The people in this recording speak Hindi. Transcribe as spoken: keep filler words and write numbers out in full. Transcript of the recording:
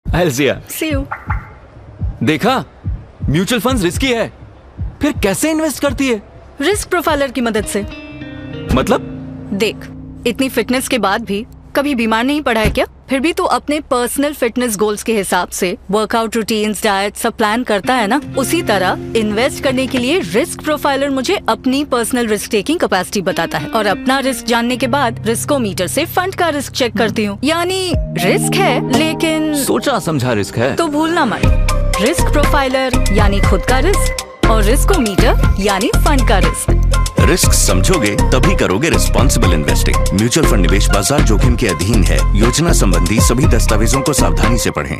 Alzia, See you. देखा, म्यूचुअल फंड्स रिस्की है, फिर कैसे इन्वेस्ट करती है? रिस्क प्रोफाइलर की मदद से। मतलब? देख, इतनी फिटनेस के बाद भी कभी बीमार नहीं पड़ा है क्या? फिर भी तू अपने पर्सनल फिटनेस गोल्स के हिसाब से वर्कआउट रूटीन्स, डाइट सब प्लान करता है ना? उसी तरह इन्वेस्ट करने के लिए रिस्क प्रोफाइलर मुझे अपनी पर्सनल रिस्क टेकिंग कैपेसिटी बताता है और अपना रिस्क जानने के बाद रिस्कोमीटर से फंड का रिस्क चेक करती हूँ। यानी रिस्क है, लेकिन सोचा समझा रिस्क है। तो भूलना मत, रिस्क प्रोफाइलर यानी खुद का रिस्क और रिस्कोमीटर यानी फंड का रिस्क। रिस्क समझोगे तभी करोगे रिस्पॉन्सिबल इन्वेस्टिंग। म्यूचुअल फंड निवेश बाजार जोखिम के अधीन है। योजना संबंधी सभी दस्तावेजों को सावधानी से पढ़ें।